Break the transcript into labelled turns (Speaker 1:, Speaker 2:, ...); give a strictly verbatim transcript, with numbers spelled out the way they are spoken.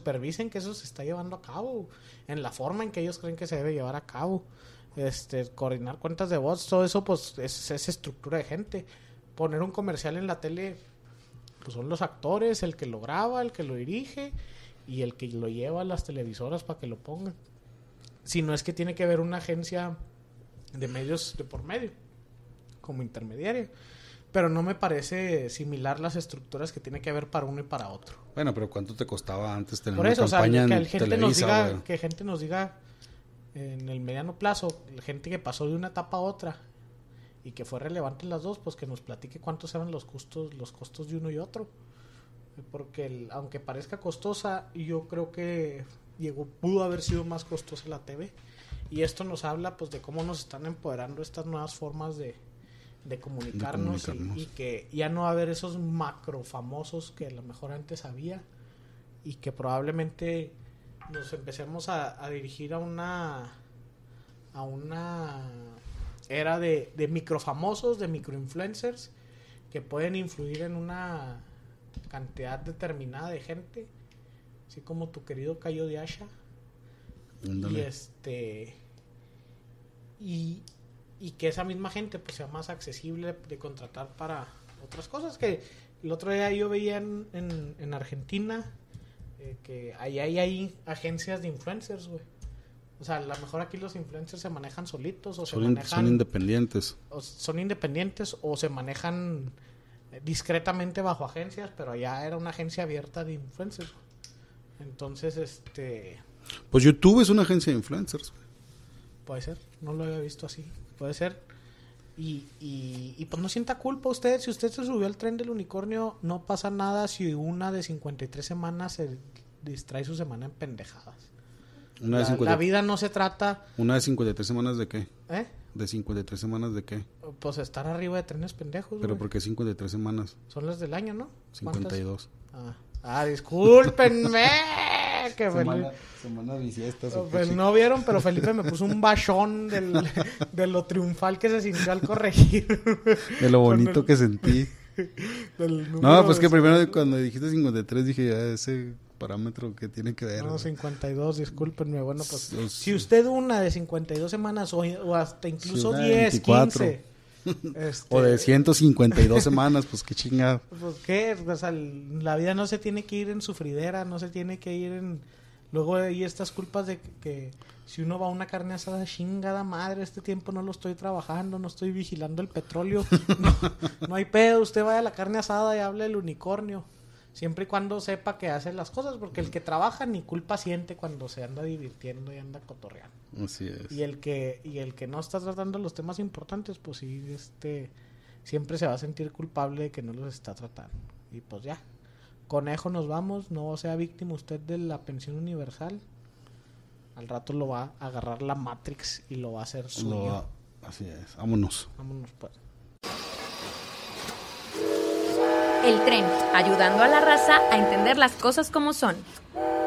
Speaker 1: supervisen que eso se está llevando a cabo, en la forma en que ellos creen que se debe llevar a cabo. Este, coordinar cuentas de bots, todo eso pues es, es estructura de gente. Poner un comercial en la tele, pues son los actores, el que lo graba, el que lo dirige y el que lo lleva a las televisoras para que lo pongan. Si no es que tiene que haber una agencia de medios de por medio, como intermediaria. Pero no me parece similar las estructuras que tiene que haber para uno y para otro.
Speaker 2: Bueno, pero ¿cuánto te costaba antes tener
Speaker 1: por
Speaker 2: una
Speaker 1: eso,
Speaker 2: campaña
Speaker 1: o sea, que
Speaker 2: en
Speaker 1: gente
Speaker 2: Televisa,
Speaker 1: nos diga,
Speaker 2: güey?
Speaker 1: que gente nos diga en el mediano plazo, la gente que pasó de una etapa a otra y que fue relevante en las dos, pues que nos platique cuántos eran los costos, los costos de uno y otro. Porque el, aunque parezca costosa, yo creo que llegó, pudo haber sido más costosa la T V. Y esto nos habla pues de cómo nos están empoderando estas nuevas formas de, de comunicarnos,
Speaker 2: de comunicarnos.
Speaker 1: Y, y que ya no va a haber esos macro famosos que a lo mejor antes había y que probablemente nos empecemos a, a dirigir a una a una era de, de microfamosos, de microinfluencers que pueden influir en una cantidad determinada de gente, así como tu querido Cayo de Asha.
Speaker 2: Ándale.
Speaker 1: Y este y, y que esa misma gente pues sea más accesible de contratar para otras cosas. Que el otro día yo veía en, en, en Argentina eh, que ahí hay, hay agencias de influencers, güey. O sea, a lo mejor aquí los influencers se manejan solitos o
Speaker 2: Son,
Speaker 1: se
Speaker 2: in-
Speaker 1: manejan
Speaker 2: son independientes.
Speaker 1: o son independientes o se manejan eh, discretamente bajo agencias, pero allá era una agencia abierta de influencers. Entonces, este
Speaker 2: Pues YouTube es una agencia de influencers.
Speaker 1: puede ser, no lo había visto así, puede ser. Y, y, y pues no sienta culpa usted, si usted se subió al tren del unicornio, no pasa nada si una de cincuenta y tres semanas se distrae su semana en pendejadas.
Speaker 2: Una de
Speaker 1: La,
Speaker 2: cincuenta
Speaker 1: la vida no se trata,
Speaker 2: Una de cincuenta y tres semanas de qué?
Speaker 1: ¿eh?
Speaker 2: ¿De cincuenta y tres semanas de qué?
Speaker 1: Pues estar arriba de trenes pendejos,
Speaker 2: Pero
Speaker 1: güey.
Speaker 2: ¿por qué cincuenta y tres semanas?
Speaker 1: Son las del año, ¿no?
Speaker 2: cincuenta y dos.
Speaker 1: Ah, ah discúlpenme. Que
Speaker 2: Semana, semana bisiestas.
Speaker 1: Felipe, pues no vieron, pero Felipe me puso un bachón del, de lo triunfal que se sintió al corregir.
Speaker 2: De lo bonito
Speaker 1: Con el-
Speaker 2: que sentí.
Speaker 1: del número
Speaker 2: No, pues que
Speaker 1: de-
Speaker 2: primero cuando dijiste cincuenta y tres dije ya ese parámetro que tiene que ver.
Speaker 1: No,
Speaker 2: güey.
Speaker 1: cincuenta y dos, discúlpenme. Bueno, pues
Speaker 2: Los-
Speaker 1: si usted una de cincuenta y dos semanas o, o hasta incluso
Speaker 2: una de
Speaker 1: diez,
Speaker 2: veinticuatro.
Speaker 1: quince. este,
Speaker 2: O de ciento cincuenta y dos semanas, pues qué chingada.
Speaker 1: Pues qué, o sea, la vida no se tiene que ir en sufridera, no se tiene que ir en... Luego hay estas culpas de que, que si uno va a una carne asada, chingada madre, este tiempo no lo estoy trabajando, no estoy vigilando el petróleo. No, no hay pedo, usted vaya a la carne asada y hable del unicornio. Siempre y cuando sepa que hace las cosas, porque el que trabaja ni culpa siente cuando se anda divirtiendo y anda cotorreando.
Speaker 2: Así es.
Speaker 1: Y el que y el que no está tratando los temas importantes, pues sí, este siempre se va a sentir culpable de que no los está tratando. Y pues ya. Conejo, nos vamos, no sea víctima usted de la pensión universal. Al rato lo va a agarrar la Matrix y lo va a hacer suyo.
Speaker 2: Lo- así es. Vámonos.
Speaker 1: Vámonos pues.
Speaker 3: El tren, ayudando a la raza a entender las cosas como son.